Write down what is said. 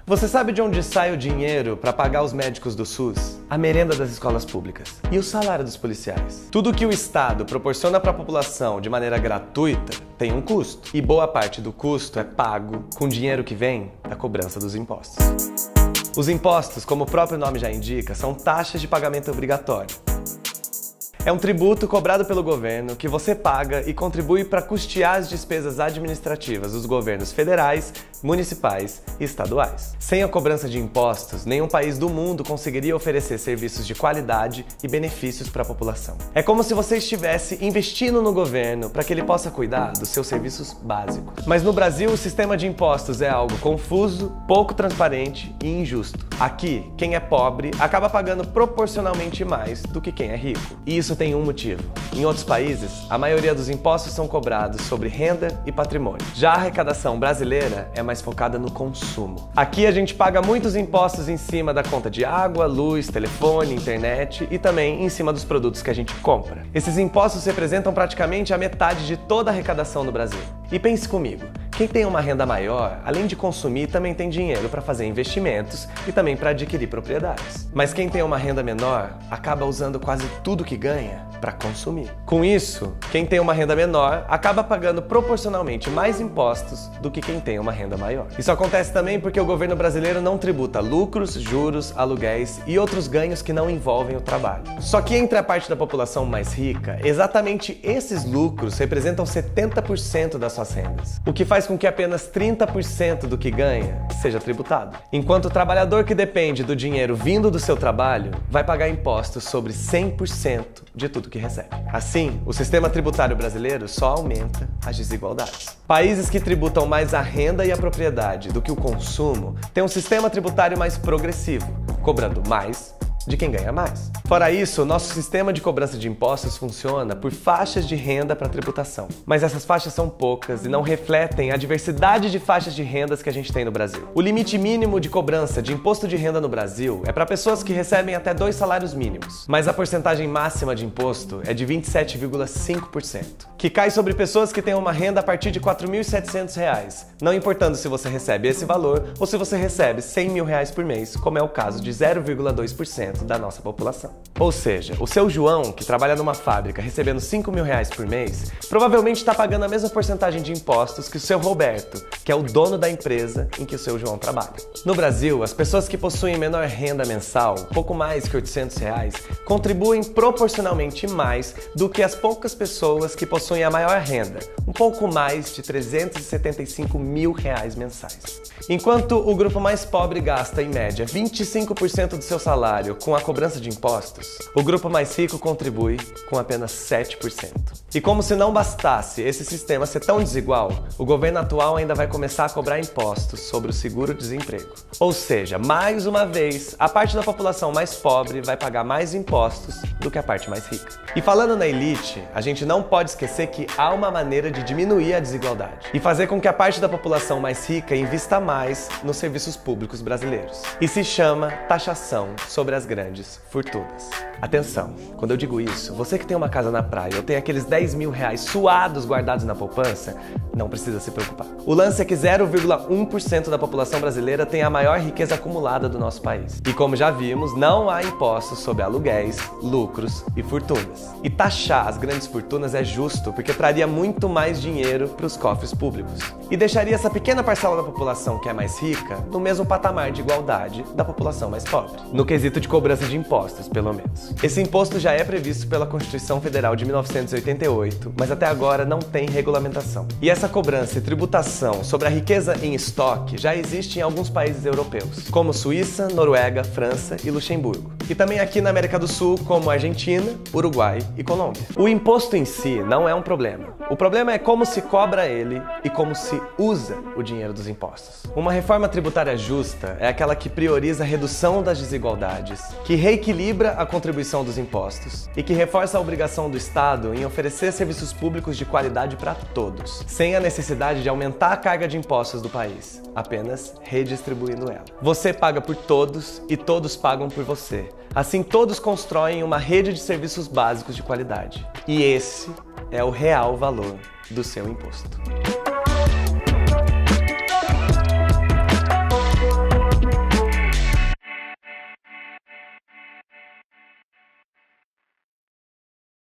Você sabe de onde sai o dinheiro para pagar os médicos do SUS, a merenda das escolas públicas e o salário dos policiais? Tudo que o Estado proporciona para a população de maneira gratuita tem um custo, e boa parte do custo é pago com dinheiro que vem da cobrança dos impostos. Os impostos, como o próprio nome já indica, são taxas de pagamento obrigatório. É um tributo cobrado pelo governo que você paga e contribui para custear as despesas administrativas dos governos federais, municipais e estaduais. Sem a cobrança de impostos, nenhum país do mundo conseguiria oferecer serviços de qualidade e benefícios para a população. É como se você estivesse investindo no governo para que ele possa cuidar dos seus serviços básicos. Mas no Brasil, o sistema de impostos é algo confuso, pouco transparente e injusto. Aqui, quem é pobre acaba pagando proporcionalmente mais do que quem é rico. E isso tem um motivo. Em outros países, a maioria dos impostos são cobrados sobre renda e patrimônio. Já a arrecadação brasileira é mais focada no consumo. Aqui a gente paga muitos impostos em cima da conta de água, luz, telefone, internet e também em cima dos produtos que a gente compra. Esses impostos representam praticamente a metade de toda a arrecadação no Brasil. E pense comigo, quem tem uma renda maior, além de consumir, também tem dinheiro para fazer investimentos e também para adquirir propriedades. Mas quem tem uma renda menor acaba usando quase tudo que ganha para consumir. Com isso, quem tem uma renda menor acaba pagando proporcionalmente mais impostos do que quem tem uma renda maior. Isso acontece também porque o governo brasileiro não tributa lucros, juros, aluguéis e outros ganhos que não envolvem o trabalho. Só que entre a parte da população mais rica, exatamente esses lucros representam 70% das suas rendas, o que faz com que apenas 30% do que ganha seja tributado. Enquanto o trabalhador que depende do dinheiro vindo do seu trabalho vai pagar impostos sobre 100% de tudo que recebe. Assim, o sistema tributário brasileiro só aumenta as desigualdades. Países que tributam mais a renda e a propriedade do que o consumo têm um sistema tributário mais progressivo, cobrando mais de quem ganha mais. Fora isso, o nosso sistema de cobrança de impostos funciona por faixas de renda para tributação. Mas essas faixas são poucas e não refletem a diversidade de faixas de rendas que a gente tem no Brasil. O limite mínimo de cobrança de imposto de renda no Brasil é para pessoas que recebem até 2 salários mínimos, mas a porcentagem máxima de imposto é de 27,5%, que cai sobre pessoas que têm uma renda a partir de R$ 4.700, não importando se você recebe esse valor ou se você recebe R$ 100 mil por mês, como é o caso de 0,2% da nossa população. Ou seja, o seu João, que trabalha numa fábrica recebendo R$ 5 mil por mês, provavelmente está pagando a mesma porcentagem de impostos que o seu Roberto, que é o dono da empresa em que o seu João trabalha. No Brasil, as pessoas que possuem menor renda mensal, pouco mais que R$ 800, contribuem proporcionalmente mais do que as poucas pessoas que possuem a maior renda, um pouco mais de R$ 375 mil mensais. Enquanto o grupo mais pobre gasta, em média, 25% do seu salário com a cobrança de impostos, o grupo mais rico contribui com apenas 7%. E como se não bastasse esse sistema ser tão desigual, o governo atual ainda vai começar a cobrar impostos sobre o seguro-desemprego. Ou seja, mais uma vez, a parte da população mais pobre vai pagar mais impostos do que a parte mais rica. E falando na elite, a gente não pode esquecer que há uma maneira de diminuir a desigualdade e fazer com que a parte da população mais rica invista mais nos serviços públicos brasileiros. E se chama taxação sobre as grandes fortunas. Atenção, quando eu digo isso, você que tem uma casa na praia ou tem aqueles 10 mil suados guardados na poupança, não precisa se preocupar. O lance é que 0,1% da população brasileira tem a maior riqueza acumulada do nosso país. E como já vimos, não há impostos sobre aluguéis, lucros e fortunas. E taxar as grandes fortunas é justo porque traria muito mais dinheiro para os cofres públicos. E deixaria essa pequena parcela da população que é mais rica no mesmo patamar de igualdade da população mais pobre. No quesito de cobrança de impostos, pelo menos. Esse imposto já é previsto pela Constituição Federal de 1988, mas até agora não tem regulamentação. E essa cobrança e tributação sobre a riqueza em estoque já existe em alguns países europeus, como Suíça, Noruega, França e Luxemburgo. E também aqui na América do Sul, como Argentina, Uruguai e Colômbia. O imposto em si não é um problema. O problema é como se cobra ele e como se usa o dinheiro dos impostos. Uma reforma tributária justa é aquela que prioriza a redução das desigualdades, que reequilibra a contribuição dos impostos e que reforça a obrigação do Estado em oferecer serviços públicos de qualidade para todos, sem a necessidade de aumentar a carga de impostos do país, apenas redistribuindo ela. Você paga por todos e todos pagam por você. Assim, todos constroem uma rede de serviços básicos de qualidade. E esse é o real valor do seu imposto.